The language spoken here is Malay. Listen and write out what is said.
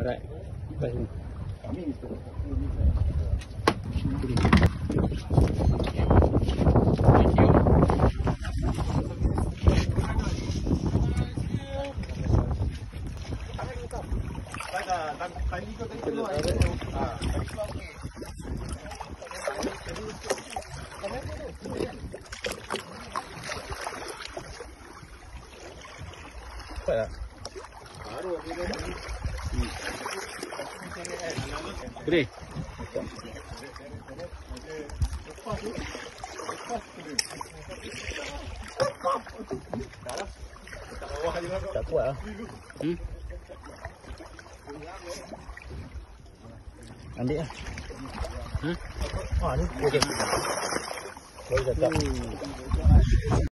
Alright. Baik. Boleh. Tak kuat lah. Ambil lah. Ni okey. Boleh tak?